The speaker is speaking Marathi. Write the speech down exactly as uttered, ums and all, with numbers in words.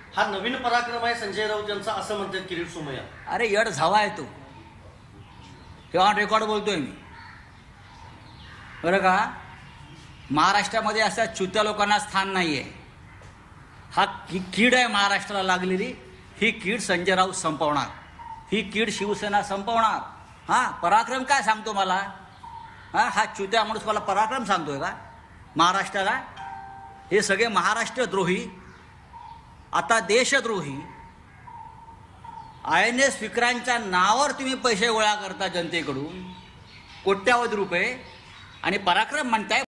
हा नवीन पराक्रम आहे संजय राऊत यांचा असं म्हणतात किरीट सोमय्या. अरे यड झावा आहे तो, तेव्हा रेकॉर्ड बोलतोय मी, बरं का. महाराष्ट्रामध्ये अशा चुत्या लोकांना स्थान नाही आहे. हा की कीड आहे महाराष्ट्राला लागलेली, ही कीड संजय राऊत संपवणार, ही कीड शिवसेना संपवणार. हां, पराक्रम काय सांगतो मला? हां, हा चुत्या माणूस मला पराक्रम सांगतोय का महाराष्ट्राला? हे सगळे महाराष्ट्रद्रोही, आता देशद्रोही. आय एन एस विक्रांतच्या नावावर तुम्ही पैसे गोळा करता जनतेकडून कोट्यावधी रुपये, आणि पराक्रम म्हणताय.